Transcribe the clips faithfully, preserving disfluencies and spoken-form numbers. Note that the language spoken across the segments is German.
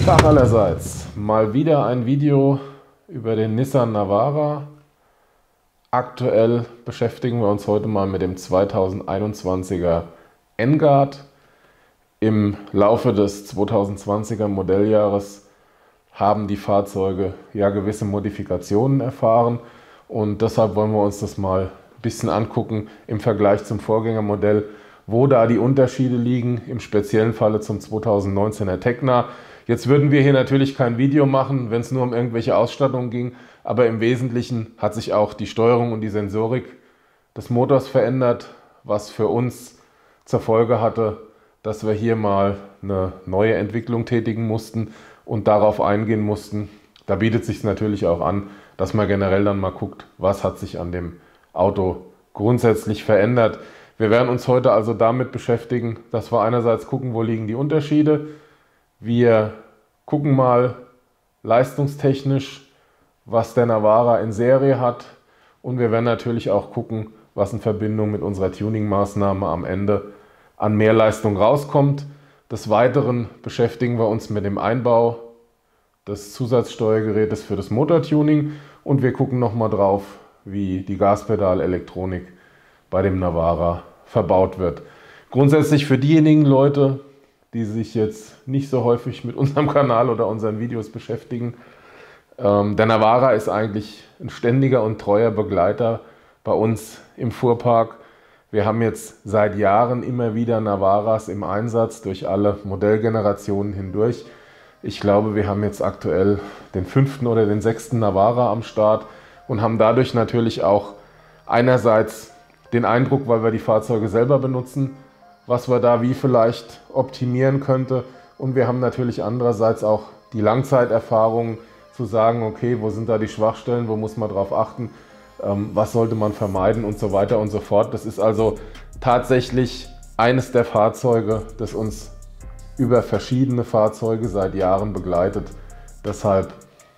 Tag allerseits. Mal wieder ein Video über den Nissan Navara. Aktuell beschäftigen wir uns heute mal mit dem zweitausendeinundzwanziger N-Guard. Im Laufe des zweitausendzwanziger Modelljahres haben die Fahrzeuge ja gewisse Modifikationen erfahren und deshalb wollen wir uns das mal ein bisschen angucken im Vergleich zum Vorgängermodell, wo da die Unterschiede liegen, im speziellen Falle zum zweitausendneunzehner Tecna. Jetzt würden wir hier natürlich kein Video machen, wenn es nur um irgendwelche Ausstattung ging, aber im Wesentlichen hat sich auch die Steuerung und die Sensorik des Motors verändert, was für uns zur Folge hatte, dass wir hier mal eine neue Entwicklung tätigen mussten und darauf eingehen mussten. Da bietet es sich natürlich auch an, dass man generell dann mal guckt, was hat sich an dem Auto grundsätzlich verändert. Wir werden uns heute also damit beschäftigen, dass wir einerseits gucken, wo liegen die Unterschiede. Wir gucken mal leistungstechnisch, was der Navara in Serie hat. Und wir werden natürlich auch gucken, was in Verbindung mit unserer Tuning-Maßnahme am Ende an Mehrleistung rauskommt. Des Weiteren beschäftigen wir uns mit dem Einbau des Zusatzsteuergerätes für das Motortuning. Und wir gucken nochmal drauf, wie die Gaspedal-Elektronik bei dem Navara verbaut wird. Grundsätzlich für diejenigen Leute, die sich jetzt nicht so häufig mit unserem Kanal oder unseren Videos beschäftigen. Ähm, der Navara ist eigentlich ein ständiger und treuer Begleiter bei uns im Fuhrpark. Wir haben jetzt seit Jahren immer wieder Navaras im Einsatz durch alle Modellgenerationen hindurch. Ich glaube, wir haben jetzt aktuell den fünften oder den sechsten Navara am Start und haben dadurch natürlich auch einerseits den Eindruck, weil wir die Fahrzeuge selber benutzen, was wir da wie vielleicht optimieren könnte. Und wir haben natürlich andererseits auch die Langzeiterfahrung zu sagen, okay, wo sind da die Schwachstellen, wo muss man drauf achten, ähm, was sollte man vermeiden und so weiter und so fort. Das ist also tatsächlich eines der Fahrzeuge, das uns über verschiedene Fahrzeuge seit Jahren begleitet. Deshalb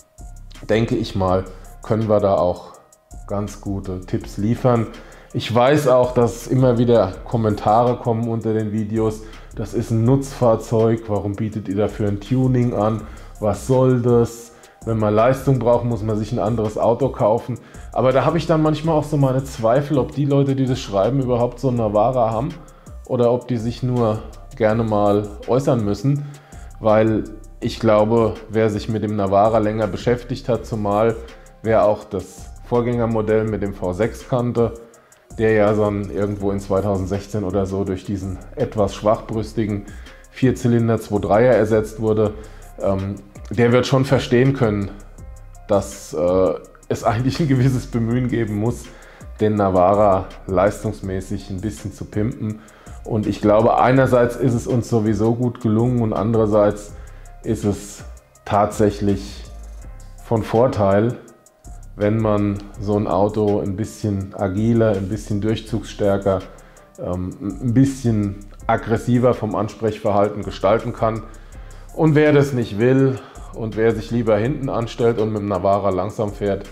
denke ich mal, können wir da auch ganz gute Tipps liefern. Ich weiß auch, dass immer wieder Kommentare kommen unter den Videos. Das ist ein Nutzfahrzeug, warum bietet ihr dafür ein Tuning an? Was soll das? Wenn man Leistung braucht, muss man sich ein anderes Auto kaufen. Aber da habe ich dann manchmal auch so meine Zweifel, ob die Leute, die das schreiben, überhaupt so einen Navara haben oder ob die sich nur gerne mal äußern müssen. Weil ich glaube, wer sich mit dem Navara länger beschäftigt hat, zumal wer auch das Vorgängermodell mit dem V sechs kannte, der ja dann irgendwo in zweitausendsechzehn oder so durch diesen etwas schwachbrüstigen Vierzylinder zwei Komma dreier ersetzt wurde, ähm, der wird schon verstehen können, dass äh, es eigentlich ein gewisses Bemühen geben muss, den Navara leistungsmäßig ein bisschen zu pimpen. Und ich glaube, einerseits ist es uns sowieso gut gelungen und andererseits ist es tatsächlich von Vorteil, wenn man so ein Auto ein bisschen agiler, ein bisschen durchzugsstärker, ähm, ein bisschen aggressiver vom Ansprechverhalten gestalten kann. Und wer das nicht will und wer sich lieber hinten anstellt und mit dem Navara langsam fährt,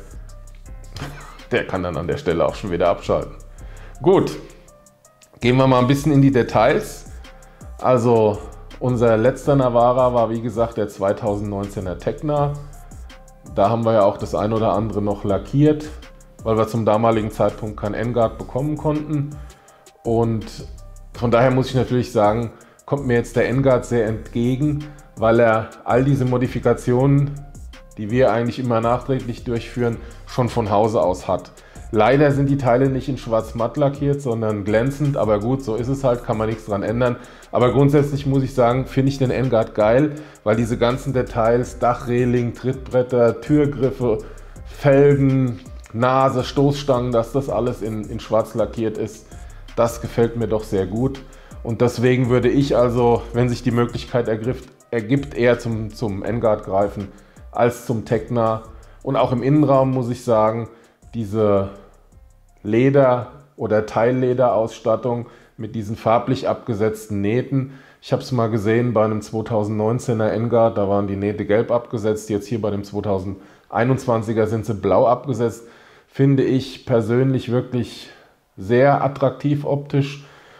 der kann dann an der Stelle auch schon wieder abschalten. Gut, gehen wir mal ein bisschen in die Details. Also unser letzter Navara war wie gesagt der zweitausendneunzehner Tecna. Da haben wir ja auch das ein oder andere noch lackiert, weil wir zum damaligen Zeitpunkt kein N-Guard bekommen konnten. Und von daher muss ich natürlich sagen, kommt mir jetzt der N-Guard sehr entgegen, weil er all diese Modifikationen, die wir eigentlich immer nachträglich durchführen, schon von Hause aus hat. Leider sind die Teile nicht in schwarz-matt lackiert, sondern glänzend, aber gut, so ist es halt, kann man nichts dran ändern. Aber grundsätzlich muss ich sagen, finde ich den N-Guard geil, weil diese ganzen Details, Dachreling, Trittbretter, Türgriffe, Felgen, Nase, Stoßstangen, dass das alles in, in schwarz lackiert ist, das gefällt mir doch sehr gut. Und deswegen würde ich also, wenn sich die Möglichkeit ergibt, ergibt eher zum, zum N-Guard greifen als zum Tecna. Und auch im Innenraum muss ich sagen, diese Leder- oder Teilleder-Ausstattung mit diesen farblich abgesetzten Nähten. Ich habe es mal gesehen bei einem zweitausendneunzehner N-Guard, da waren die Nähte gelb abgesetzt. Jetzt hier bei dem zweitausendeinundzwanziger sind sie blau abgesetzt. Finde ich persönlich wirklich sehr attraktiv optisch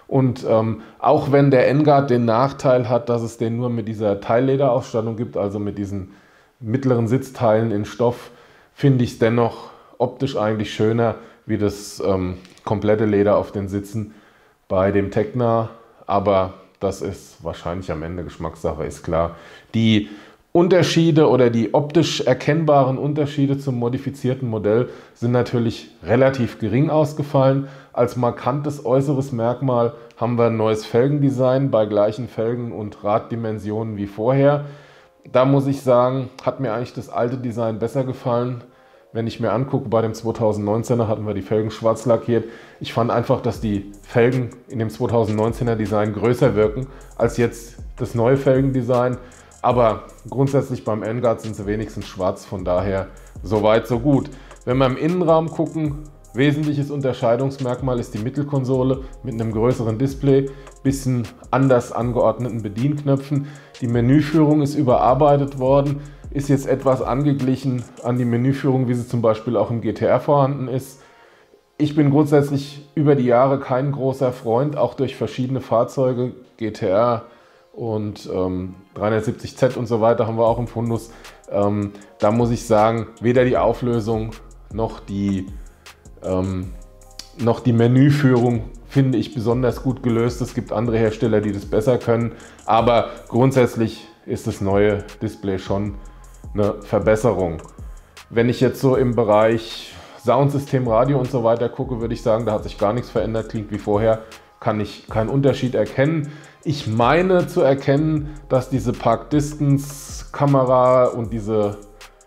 Und ähm, auch wenn der N-Guard den Nachteil hat, dass es den nur mit dieser Teillederausstattung gibt, also mit diesen mittleren Sitzteilen in Stoff, finde ich es dennoch optisch eigentlich schöner wie das ähm, komplette Leder auf den Sitzen bei dem Tecna. Aber das ist wahrscheinlich am Ende Geschmackssache, ist klar. Die Unterschiede oder die optisch erkennbaren Unterschiede zum modifizierten Modell sind natürlich relativ gering ausgefallen. Als markantes äußeres Merkmal haben wir ein neues Felgendesign bei gleichen Felgen und Raddimensionen wie vorher. Da muss ich sagen, hat mir eigentlich das alte Design besser gefallen. Wenn ich mir angucke, bei dem zweitausendneunzehner hatten wir die Felgen schwarz lackiert. Ich fand einfach, dass die Felgen in dem zweitausendneunzehner Design größer wirken als jetzt das neue Felgendesign. Aber grundsätzlich beim N-Guard sind sie wenigstens schwarz, von daher so weit, so gut. Wenn wir im Innenraum gucken, wesentliches Unterscheidungsmerkmal ist die Mittelkonsole mit einem größeren Display, bisschen anders angeordneten Bedienknöpfen. Die Menüführung ist überarbeitet worden, ist jetzt etwas angeglichen an die Menüführung, wie sie zum Beispiel auch im G T R vorhanden ist. Ich bin grundsätzlich über die Jahre kein großer Freund, auch durch verschiedene Fahrzeuge, G T R und ähm, dreihundertsiebzig Z und so weiter haben wir auch im Fundus. Ähm, da muss ich sagen, weder die Auflösung noch die, ähm, noch die Menüführung finde ich besonders gut gelöst. Es gibt andere Hersteller, die das besser können, aber grundsätzlich ist das neue Display schon eine Verbesserung. Wenn ich jetzt so im Bereich Soundsystem, Radio und so weiter gucke, würde ich sagen, da hat sich gar nichts verändert, klingt wie vorher, kann ich keinen Unterschied erkennen. Ich meine zu erkennen, dass diese Park Distance Kamera und diese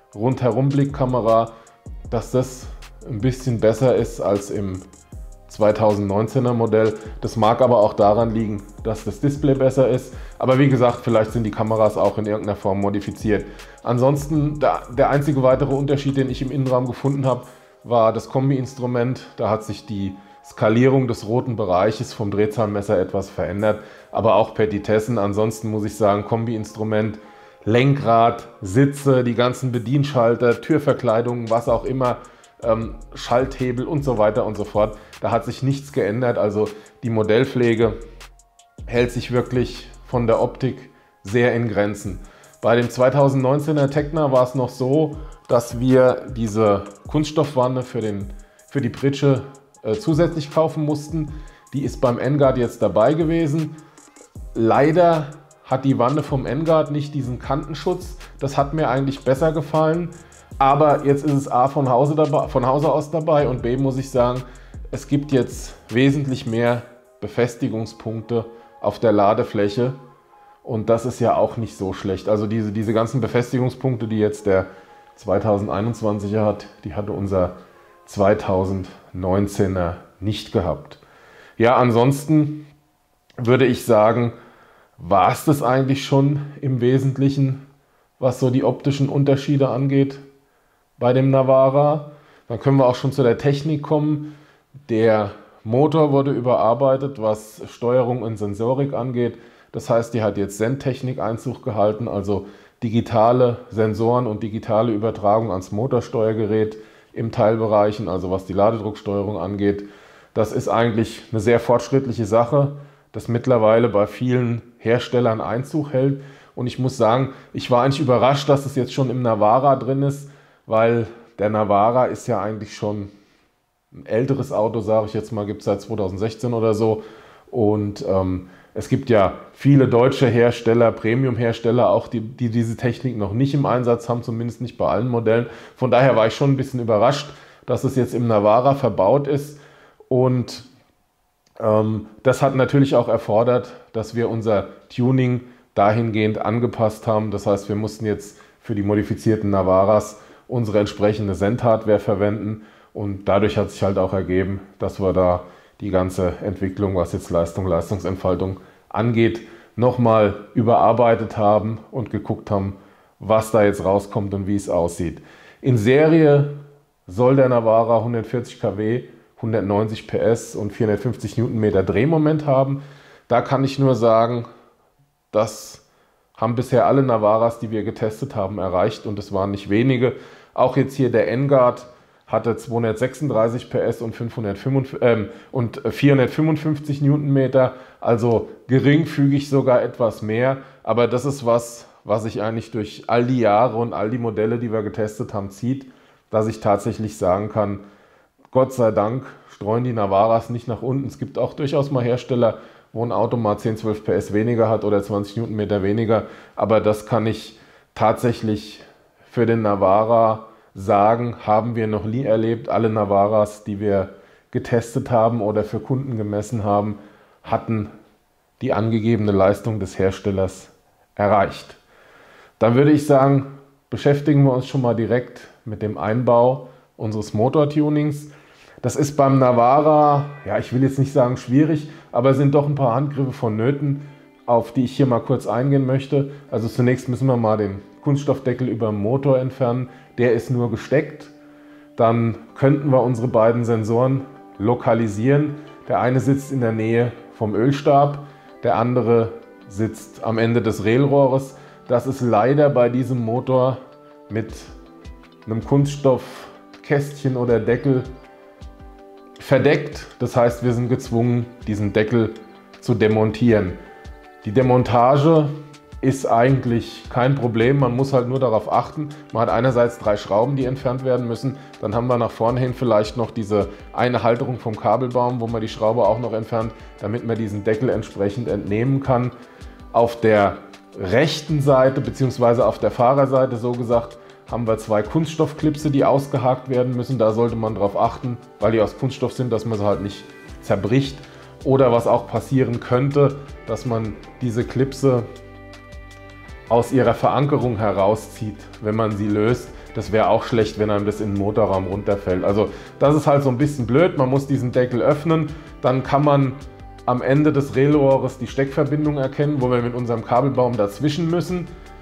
Rundherum-Blickkamera, dass das ein bisschen besser ist als im zweitausendneunzehner Modell. Das mag aber auch daran liegen, dass das Display besser ist. Aber wie gesagt, vielleicht sind die Kameras auch in irgendeiner Form modifiziert. Ansonsten, der, der einzige weitere Unterschied, den ich im Innenraum gefunden habe, war das Kombi-Instrument. Da hat sich die Skalierung des roten Bereiches vom Drehzahlmesser etwas verändert, aber auch Petitessen. Ansonsten muss ich sagen, Kombi-Instrument, Lenkrad, Sitze, die ganzen Bedienschalter, Türverkleidungen, was auch immer, ähm, Schalthebel und so weiter und so fort. Da hat sich nichts geändert. Also die Modellpflege hält sich wirklich von der Optik sehr in Grenzen. Bei dem zweitausendneunzehner Tecna war es noch so, dass wir diese Kunststoffwanne für, den, für die Pritsche äh, zusätzlich kaufen mussten. Die ist beim N-Guard jetzt dabei gewesen. Leider hat die Wanne vom N-Guard nicht diesen Kantenschutz. Das hat mir eigentlich besser gefallen. Aber jetzt ist es A von Hause, dabei, von Hause aus dabei und B muss ich sagen, es gibt jetzt wesentlich mehr Befestigungspunkte auf der Ladefläche. Und das ist ja auch nicht so schlecht. Also diese, diese ganzen Befestigungspunkte, die jetzt der zweitausendeinundzwanziger hat, die hatte unser zweitausendneunzehner nicht gehabt. Ja, ansonsten würde ich sagen, war es das eigentlich schon im Wesentlichen, was so die optischen Unterschiede angeht bei dem Navara. Dann können wir auch schon zu der Technik kommen. Der Motor wurde überarbeitet, was Steuerung und Sensorik angeht. Das heißt, die hat jetzt Sendtechnik Einzug gehalten, also digitale Sensoren und digitale Übertragung ans Motorsteuergerät im Teilbereichen, also was die Ladedrucksteuerung angeht. Das ist eigentlich eine sehr fortschrittliche Sache, das mittlerweile bei vielen Herstellern Einzug hält. Und ich muss sagen, ich war eigentlich überrascht, dass es jetzt schon im Navara drin ist, weil der Navara ist ja eigentlich schon ein älteres Auto, sage ich jetzt mal, gibt es seit zweitausendsechzehn oder so. Und ähm, es gibt ja viele deutsche Hersteller, Premium-Hersteller auch, die, die diese Technik noch nicht im Einsatz haben, zumindest nicht bei allen Modellen. Von daher war ich schon ein bisschen überrascht, dass es jetzt im Navara verbaut ist. Und ähm, das hat natürlich auch erfordert, dass wir unser Tuning dahingehend angepasst haben. Das heißt, wir mussten jetzt für die modifizierten Navaras unsere entsprechende Sendhardware verwenden. Und dadurch hat sich halt auch ergeben, dass wir da die ganze Entwicklung, was jetzt Leistung, Leistungsentfaltung angeht, nochmal überarbeitet haben und geguckt haben, was da jetzt rauskommt und wie es aussieht. In Serie soll der Navara hundertvierzig Kilowatt, hundertneunzig P S und vierhundertfünfzig Newtonmeter Drehmoment haben. Da kann ich nur sagen, das haben bisher alle Navaras, die wir getestet haben, erreicht und es waren nicht wenige. Auch jetzt hier der N-Guard hatte zweihundertsechsunddreißig P S und, fünfhundertfünfundfünfzig, ähm, und vierhundertfünfundfünfzig Newtonmeter, also geringfügig sogar etwas mehr. Aber das ist was, was sich eigentlich durch all die Jahre und all die Modelle, die wir getestet haben, zieht, dass ich tatsächlich sagen kann, Gott sei Dank streuen die Navaras nicht nach unten. Es gibt auch durchaus mal Hersteller, wo ein Auto mal zehn, zwölf P S weniger hat oder zwanzig Newtonmeter weniger. Aber das kann ich tatsächlich für den Navara sagen, haben wir noch nie erlebt. Alle Navaras, die wir getestet haben oder für Kunden gemessen haben, hatten die angegebene Leistung des Herstellers erreicht. Dann würde ich sagen, beschäftigen wir uns schon mal direkt mit dem Einbau unseres Motortunings. Das ist beim Navara, ja, ich will jetzt nicht sagen schwierig, aber es sind doch ein paar Handgriffe vonnöten, auf die ich hier mal kurz eingehen möchte. Also zunächst müssen wir mal den Kunststoffdeckel über dem Motor entfernen. Der ist nur gesteckt. Dann könnten wir unsere beiden Sensoren lokalisieren. Der eine sitzt in der Nähe vom Ölstab, der andere sitzt am Ende des Railrohres. Das ist leider bei diesem Motor mit einem Kunststoffkästchen oder Deckel verdeckt. Das heißt, wir sind gezwungen, diesen Deckel zu demontieren. Die Demontage ist eigentlich kein Problem. Man muss halt nur darauf achten. Man hat einerseits drei Schrauben, die entfernt werden müssen. Dann haben wir nach vorne hin vielleicht noch diese eine Halterung vom Kabelbaum, wo man die Schraube auch noch entfernt, damit man diesen Deckel entsprechend entnehmen kann. Auf der rechten Seite bzw. auf der Fahrerseite, so gesagt, haben wir zwei Kunststoffklipse, die ausgehakt werden müssen. Da sollte man darauf achten, weil die aus Kunststoff sind, dass man sie halt nicht zerbricht. Oder was auch passieren könnte, dass man diese Klipse aus ihrer Verankerung herauszieht, wenn man sie löst. Das wäre auch schlecht, wenn einem das in den Motorraum runterfällt. Also das ist halt so ein bisschen blöd. Man muss diesen Deckel öffnen. Dann kann man am Ende des Railrohres die Steckverbindung erkennen, wo wir mit unserem Kabelbaum dazwischen müssen.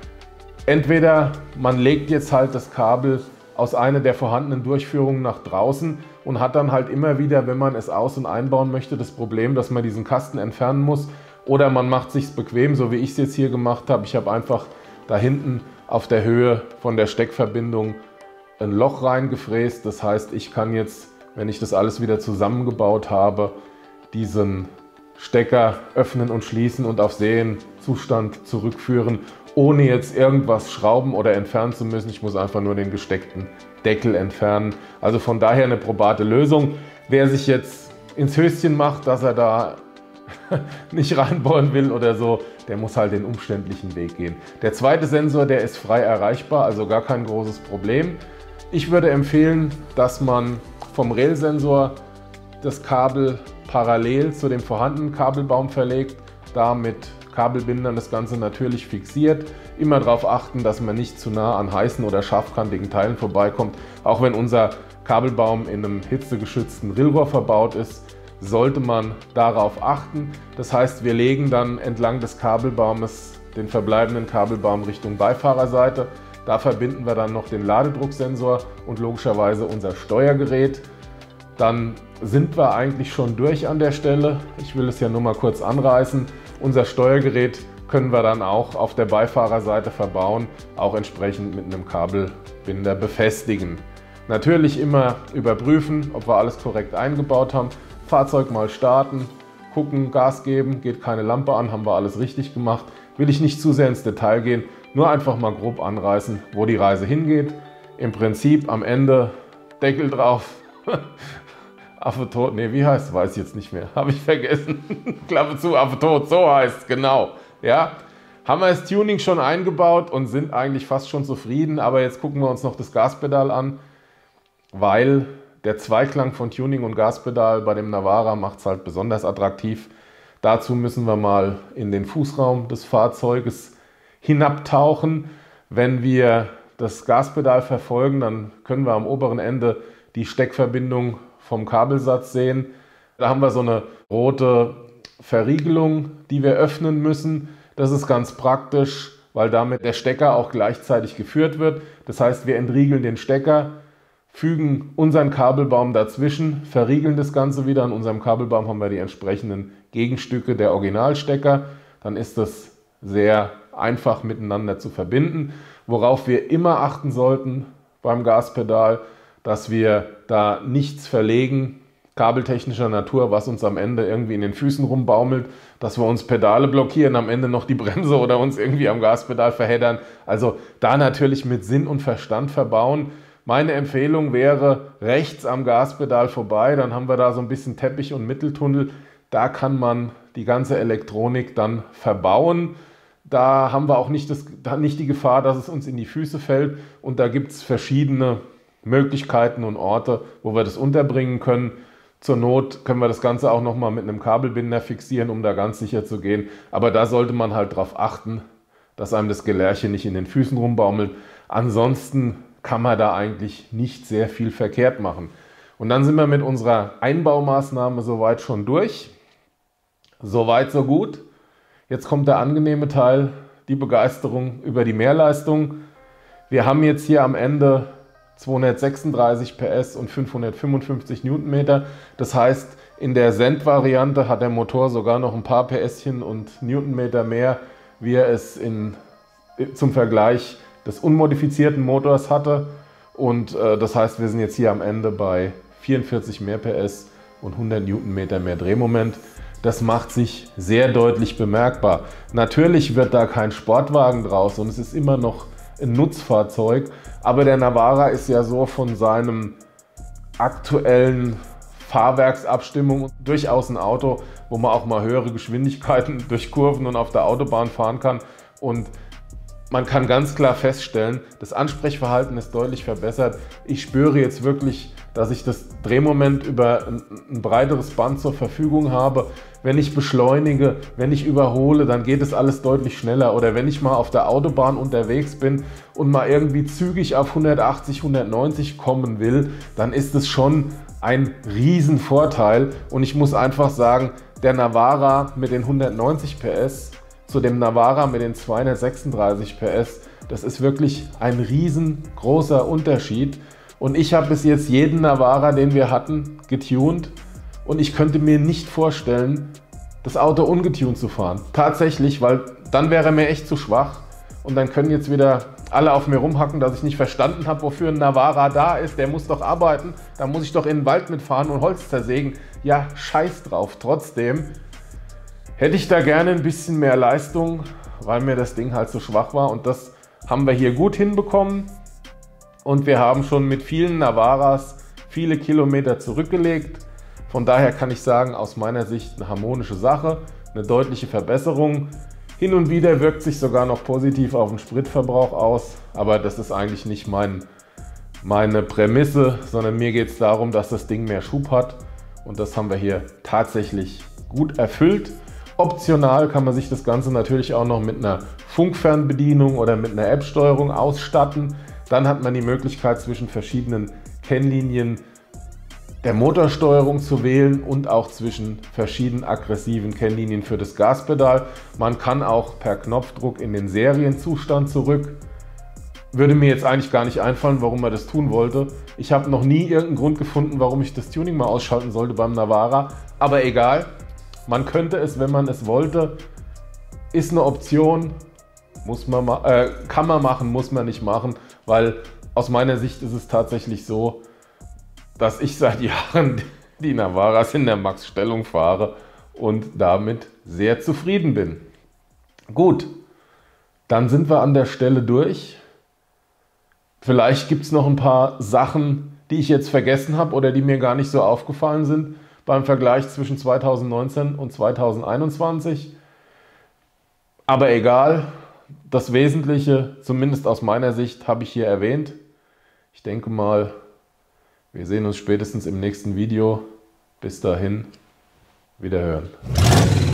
Entweder man legt jetzt halt das Kabel aus einer der vorhandenen Durchführungen nach draußen und hat dann halt immer wieder, wenn man es aus- und einbauen möchte, das Problem, dass man diesen Kasten entfernen muss. Oder man macht es sich bequem, so wie ich es jetzt hier gemacht habe. Ich habe einfach da hinten auf der Höhe von der Steckverbindung ein Loch reingefräst. Das heißt, ich kann jetzt, wenn ich das alles wieder zusammengebaut habe, diesen Stecker öffnen und schließen und auf Serienzustand zurückführen, ohne jetzt irgendwas schrauben oder entfernen zu müssen. Ich muss einfach nur den gesteckten Deckel entfernen. Also von daher eine probate Lösung. Wer sich jetzt ins Höschen macht, dass er da nicht reinbohren will oder so, der muss halt den umständlichen Weg gehen. Der zweite Sensor, der ist frei erreichbar, also gar kein großes Problem. Ich würde empfehlen, dass man vom Rail-Sensor das Kabel parallel zu dem vorhandenen Kabelbaum verlegt, da mit Kabelbindern das Ganze natürlich fixiert. Immer darauf achten, dass man nicht zu nah an heißen oder scharfkantigen Teilen vorbeikommt. Auch wenn unser Kabelbaum in einem hitzegeschützten Railrohr verbaut ist, sollte man darauf achten. Das heißt, wir legen dann entlang des Kabelbaumes den verbleibenden Kabelbaum Richtung Beifahrerseite. Da verbinden wir dann noch den Ladedrucksensor und logischerweise unser Steuergerät. Dann sind wir eigentlich schon durch an der Stelle. Ich will es ja nur mal kurz anreißen. Unser Steuergerät können wir dann auch auf der Beifahrerseite verbauen, auch entsprechend mit einem Kabelbinder befestigen. Natürlich immer überprüfen, ob wir alles korrekt eingebaut haben. Fahrzeug mal starten, gucken, Gas geben, geht keine Lampe an, haben wir alles richtig gemacht. Will ich nicht zu sehr ins Detail gehen, nur einfach mal grob anreißen, wo die Reise hingeht. Im Prinzip am Ende Deckel drauf. Affe tot, ne, wie heißt es? Weiß ich jetzt nicht mehr. Habe ich vergessen. Klappe zu, Affe tot, so heißt es, genau. Ja, haben wir das Tuning schon eingebaut und sind eigentlich fast schon zufrieden. Aber jetzt gucken wir uns noch das Gaspedal an, weil der Zweiklang von Tuning und Gaspedal bei dem Navara macht es halt besonders attraktiv. Dazu müssen wir mal in den Fußraum des Fahrzeuges hinabtauchen. Wenn wir das Gaspedal verfolgen, dann können wir am oberen Ende die Steckverbindung vom Kabelsatz sehen. Da haben wir so eine rote Verriegelung, die wir öffnen müssen. Das ist ganz praktisch, weil damit der Stecker auch gleichzeitig geführt wird. Das heißt, wir entriegeln den Stecker, fügen unseren Kabelbaum dazwischen, verriegeln das Ganze wieder. An unserem Kabelbaum haben wir die entsprechenden Gegenstücke der Originalstecker. Dann ist das sehr einfach miteinander zu verbinden. Worauf wir immer achten sollten beim Gaspedal, dass wir da nichts verlegen, kabeltechnischer Natur, was uns am Ende irgendwie in den Füßen rumbaumelt, dass wir uns Pedale blockieren, am Ende noch die Bremse oder uns irgendwie am Gaspedal verheddern. Also da natürlich mit Sinn und Verstand verbauen. Meine Empfehlung wäre rechts am Gaspedal vorbei, dann haben wir da so ein bisschen Teppich und Mitteltunnel. Da kann man die ganze Elektronik dann verbauen. Da haben wir auch nicht, das, nicht die Gefahr, dass es uns in die Füße fällt. Und da gibt es verschiedene Möglichkeiten und Orte, wo wir das unterbringen können. Zur Not können wir das Ganze auch nochmal mit einem Kabelbinder fixieren, um da ganz sicher zu gehen. Aber da sollte man halt darauf achten, dass einem das Gelärchen nicht in den Füßen rumbaumelt. Ansonsten kann man da eigentlich nicht sehr viel verkehrt machen. Und dann sind wir mit unserer Einbaumaßnahme soweit schon durch. Soweit, so gut. Jetzt kommt der angenehme Teil, die Begeisterung über die Mehrleistung. Wir haben jetzt hier am Ende zweihundertsechsunddreißig P S und fünfhundertfünfundfünfzig Newtonmeter. Das heißt, in der Send-Variante hat der Motor sogar noch ein paar PSchen und Newtonmeter mehr, wie er es in, zum Vergleich des unmodifizierten Motors hatte. Und äh, das heißt, wir sind jetzt hier am Ende bei vierundvierzig mehr P S und hundert Newtonmeter mehr Drehmoment. Das macht sich sehr deutlich bemerkbar. Natürlich wird da kein Sportwagen draus und es ist immer noch ein Nutzfahrzeug, aber der Navara ist ja so von seinem aktuellen Fahrwerksabstimmung durchaus ein Auto, wo man auch mal höhere Geschwindigkeiten durch Kurven und auf der Autobahn fahren kann. Und man kann ganz klar feststellen, das Ansprechverhalten ist deutlich verbessert. Ich spüre jetzt wirklich, dass ich das Drehmoment über ein, ein breiteres Band zur Verfügung habe. Wenn ich beschleunige, wenn ich überhole, dann geht es alles deutlich schneller. Oder wenn ich mal auf der Autobahn unterwegs bin und mal irgendwie zügig auf hundertachtzig, hundertneunzig kommen will, dann ist es schon ein Riesenvorteil. Und ich muss einfach sagen, der Navara mit den hundertneunzig P S zu dem Navara mit den zweihundertsechsunddreißig P S, das ist wirklich ein riesengroßer Unterschied. Und ich habe bis jetzt jeden Navara, den wir hatten, getuned und ich könnte mir nicht vorstellen, das Auto ungetuned zu fahren. Tatsächlich, weil dann wäre er mir echt zu schwach und dann können jetzt wieder alle auf mir rumhacken, dass ich nicht verstanden habe, wofür ein Navara da ist. Der muss doch arbeiten, da muss ich doch in den Wald mitfahren und Holz zersägen. Ja, scheiß drauf. Trotzdem hätte ich da gerne ein bisschen mehr Leistung, weil mir das Ding halt so schwach war und das haben wir hier gut hinbekommen. Und wir haben schon mit vielen Navaras viele Kilometer zurückgelegt. Von daher kann ich sagen, aus meiner Sicht eine harmonische Sache, eine deutliche Verbesserung. Hin und wieder wirkt sich sogar noch positiv auf den Spritverbrauch aus, aber das ist eigentlich nicht mein, meine Prämisse, sondern mir geht es darum, dass das Ding mehr Schub hat und das haben wir hier tatsächlich gut erfüllt. Optional kann man sich das Ganze natürlich auch noch mit einer Funkfernbedienung oder mit einer App-Steuerung ausstatten. Dann hat man die Möglichkeit, zwischen verschiedenen Kennlinien der Motorsteuerung zu wählen und auch zwischen verschiedenen aggressiven Kennlinien für das Gaspedal. Man kann auch per Knopfdruck in den Serienzustand zurück. Würde mir jetzt eigentlich gar nicht einfallen, warum man das tun wollte. Ich habe noch nie irgendeinen Grund gefunden, warum ich das Tuning mal ausschalten sollte beim Navara. Aber egal, man könnte es, wenn man es wollte. Ist eine Option. Muss man, äh, kann man machen, muss man nicht machen, weil aus meiner Sicht ist es tatsächlich so, dass ich seit Jahren die Navaras in der Max-Stellung fahre und damit sehr zufrieden bin. Gut, dann sind wir an der Stelle durch. Vielleicht gibt es noch ein paar Sachen, die ich jetzt vergessen habe oder die mir gar nicht so aufgefallen sind beim Vergleich zwischen zweitausendneunzehn und zweitausendeinundzwanzig. Aber egal. Das Wesentliche, zumindest aus meiner Sicht, habe ich hier erwähnt. Ich denke mal, wir sehen uns spätestens im nächsten Video. Bis dahin, wiederhören.